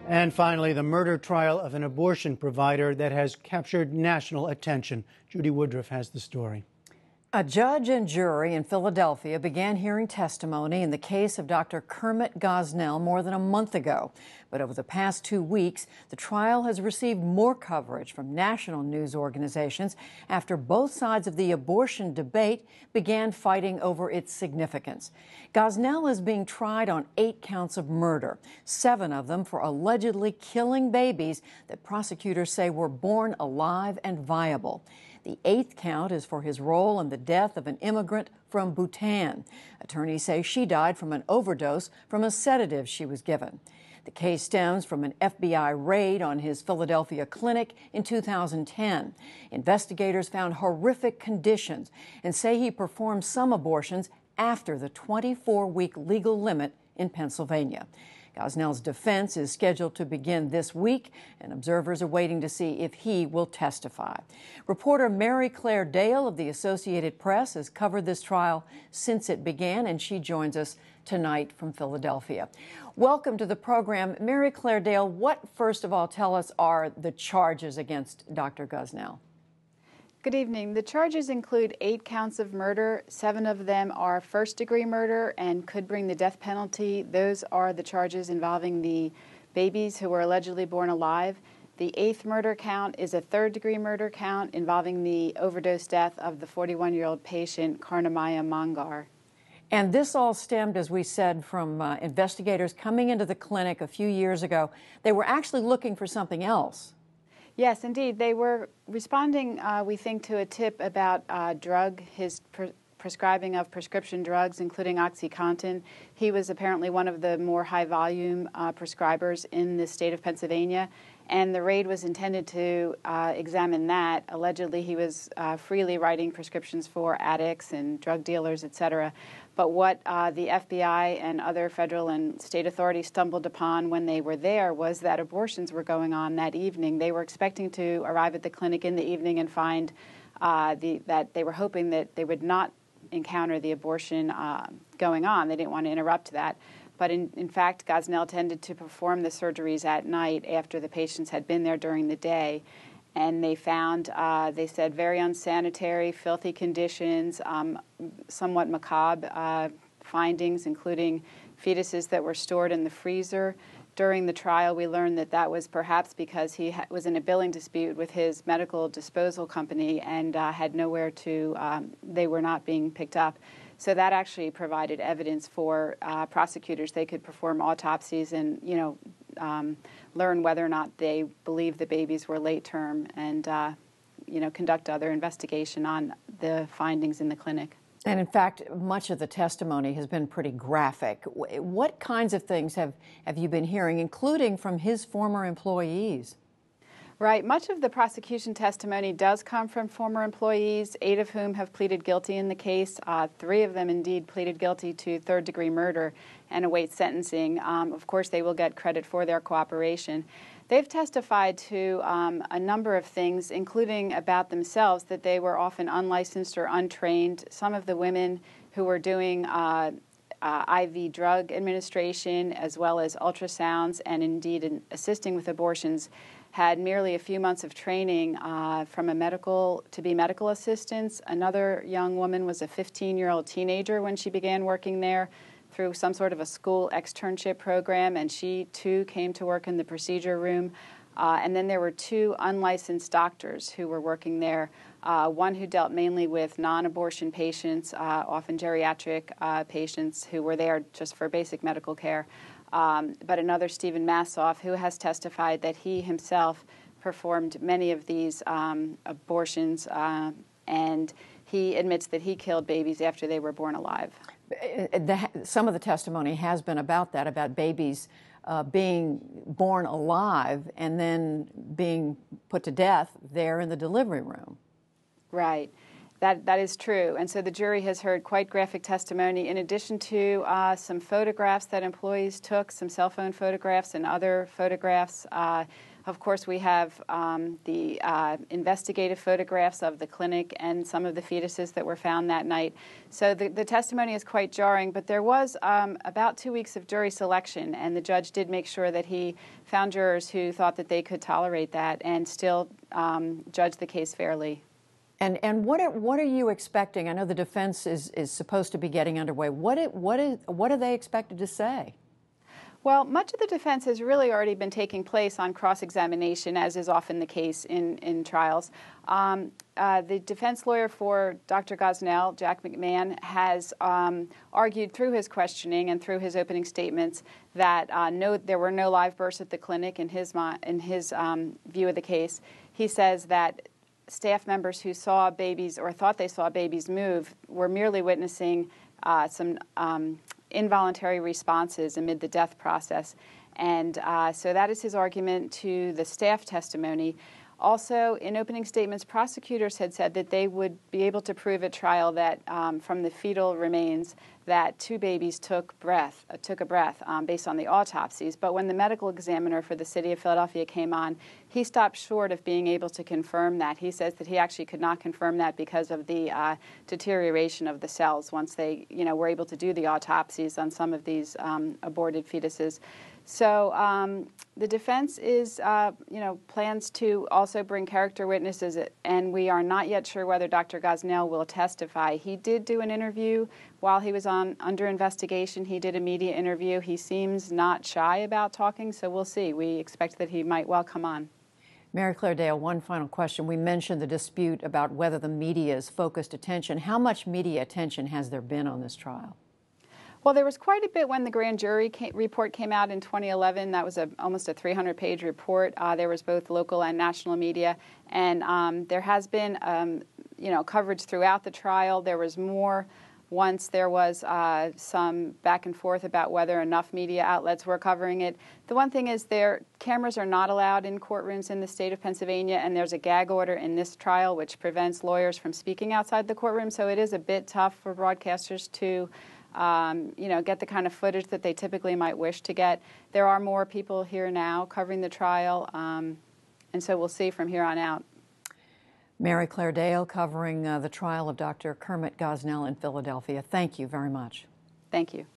And finally, the murder trial of an abortion provider that has captured national attention. Judy Woodruff has the story. A judge and jury in Philadelphia began hearing testimony in the case of Dr. Kermit Gosnell more than a month ago. But over the past 2 weeks, the trial has received more coverage from national news organizations after both sides of the abortion debate began fighting over its significance. Gosnell is being tried on 8 counts of murder, 7 of them for allegedly killing babies that prosecutors say were born alive and viable. The 8th count is for his role in the death of an immigrant from Bhutan. Attorneys say she died from an overdose from a sedative she was given. The case stems from an FBI raid on his Philadelphia clinic in 2010. Investigators found horrific conditions and say he performed some abortions after the 24-week legal limit in Pennsylvania. Gosnell's defense is scheduled to begin this week, and observers are waiting to see if he will testify. Reporter Mary Claire Dale of the Associated Press has covered this trial since it began, and she joins us tonight from Philadelphia. Welcome to the program. Mary Claire Dale, what, first of all, tell us are the charges against Dr. Gosnell? Good evening. The charges include 8 counts of murder. 7 of them are first-degree murder and could bring the death penalty. Those are the charges involving the babies who were allegedly born alive. The 8th murder count is a third-degree murder count involving the overdose death of the 41-year-old patient, Karnamaya Mangar. And this all stemmed, as we said, from investigators coming into the clinic a few years ago. They were actually looking for something else. Yes, indeed. They were responding, we think, to a tip about his prescribing of prescription drugs, including OxyContin. He was apparently one of the more high-volume prescribers in the state of Pennsylvania, and the raid was intended to examine that. Allegedly, he was freely writing prescriptions for addicts and drug dealers, etc. But what the FBI and other federal and state authorities stumbled upon when they were there was that abortions were going on that evening. They were expecting to arrive at the clinic in the evening and find that they were hoping that they would not encounter the abortion going on. They didn't want to interrupt that. But in fact, Gosnell tended to perform the surgeries at night after the patients had been there during the day. And they found, they said, very unsanitary, filthy conditions, somewhat macabre findings, including fetuses that were stored in the freezer. During the trial, we learned that that was perhaps because he was in a billing dispute with his medical disposal company and had nowhere to, they were not being picked up. So that actually provided evidence for prosecutors. They could perform autopsies and, learn whether or not they believe the babies were late term and, conduct other investigation on the findings in the clinic. And in fact, much of the testimony has been pretty graphic. What kinds of things have you been hearing, including from his former employees? Right. Much of the prosecution testimony does come from former employees, 8 of whom have pleaded guilty in the case. 3 of them indeed pleaded guilty to third-degree murder and await sentencing. Of course, they will get credit for their cooperation. They've testified to a number of things, including about themselves, that they were often unlicensed or untrained. Some of the women who were doing IV drug administration as well as ultrasounds and indeed in assisting with abortions had merely a few months of training from to be medical assistants. Another young woman was a 15-year-old teenager when she began working there through some sort of a school externship program, and she too came to work in the procedure room. And then there were 2 unlicensed doctors who were working there, one who dealt mainly with non-abortion patients, often geriatric patients who were there just for basic medical care. But another, Stephen Massoff, who has testified that he himself performed many of these abortions, and he admits that he killed babies after they were born alive. Some of the testimony has been about that, about babies being born alive and then being put to death there in the delivery room. Right. That is true. And so the jury has heard quite graphic testimony in addition to some photographs that employees took, some cell phone photographs and other photographs. Of course, we have the investigative photographs of the clinic and some of the fetuses that were found that night. So the testimony is quite jarring, but there was about 2 weeks of jury selection, and the judge did make sure that he found jurors who thought that they could tolerate that and still judge the case fairly. And what are you expecting? I know the defense is supposed to be getting underway. What are they expected to say? Well, much of the defense has really already been taking place on cross-examination, as is often the case in trials. The defense lawyer for Dr. Gosnell, Jack McMahon, has argued through his questioning and through his opening statements that there were no live births at the clinic in his view of the case. He says that staff members who saw babies or thought they saw babies move were merely witnessing some involuntary responses amid the death process. And so that is his argument to the staff testimony. Also, in opening statements, prosecutors had said that they would be able to prove at trial that from the fetal remains that 2 babies took a breath based on the autopsies. But when the medical examiner for the city of Philadelphia came on, he stopped short of being able to confirm that. He says that he actually could not confirm that because of the deterioration of the cells once they were able to do the autopsies on some of these aborted fetuses. So the defense is, plans to also bring character witnesses, and we are not yet sure whether Dr. Gosnell will testify. He did do an interview while he was under investigation. He did a media interview. He seems not shy about talking, so we'll see. We expect that he might well come on. Mary Claire Dale, one final question. We mentioned the dispute about whether the media's focused attention. How much media attention has there been on this trial? Well, there was quite a bit when the grand jury report came out in 2011. That was almost a 300-page report. There was both local and national media, and there has been, coverage throughout the trial. There was more once there was some back and forth about whether enough media outlets were covering it. The one thing is cameras are not allowed in courtrooms in the state of Pennsylvania, and there's a gag order in this trial which prevents lawyers from speaking outside the courtroom, so it is a bit tough for broadcasters to get the kind of footage that they typically might wish to get. There are more people here now covering the trial, and so we'll see from here on out. Mary Claire Dale covering the trial of Dr. Kermit Gosnell in Philadelphia. Thank you very much. Thank you.